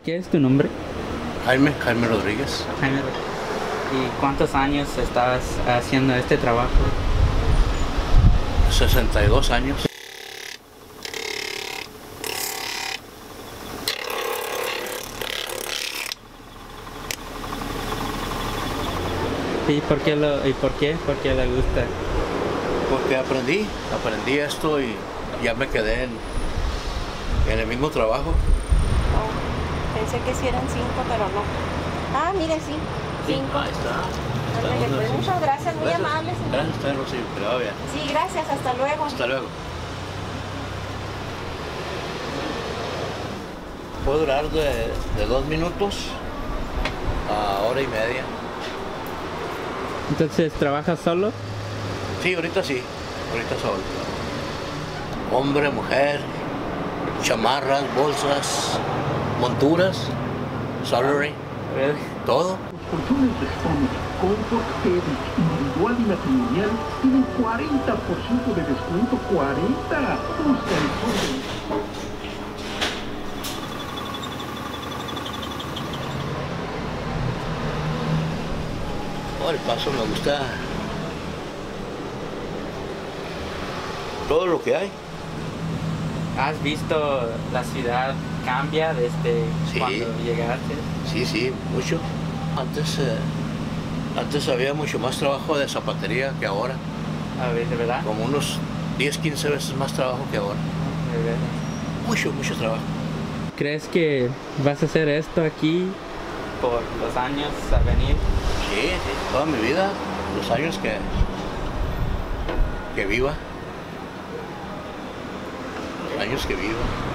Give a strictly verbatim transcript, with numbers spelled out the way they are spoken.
¿Qué es tu nombre? Jaime, Jaime Rodríguez. Jaime. ¿Y cuántos años estabas haciendo este trabajo? sesenta y dos años. ¿Y por qué lo, y por qué? ¿Por qué le gusta? Porque aprendí, aprendí esto y ya me quedé en, en el mismo trabajo. Oh, pensé que sí eran cinco, pero no. Ah, mire, sí, cinco. Ahí está. Ándale, pues, Sí. muchas gracias, muy Gracias. amable, señor. Gracias a usted, Rocío, que le va bien. Sí, gracias, hasta luego. Hasta luego. Puede durar de, de dos minutos a hora y media. Entonces, ¿trabajas solo? Sí, ahorita sí, ahorita solo. Hombre, mujer, chamarras, bolsas, monturas, salary, todo. Los colchones Respond Comfort Edge individual y matrimonial tienen cuarenta por ciento de descuento. ¡cuarenta! Busca el sobre. Oh, el Paso me gusta todo lo que hay. ¿Has visto la ciudad cambia desde Sí. cuando llegaste? Sí, sí, mucho. Antes, eh, antes había mucho más trabajo de zapatería que ahora. A ver, ¿de verdad? Como unos diez, quince veces más trabajo que ahora. ¿De verdad? Mucho, mucho trabajo. ¿Crees que vas a hacer esto aquí por los años a venir? Sí, sí, toda mi vida, los años que, que viva. Los años que viva.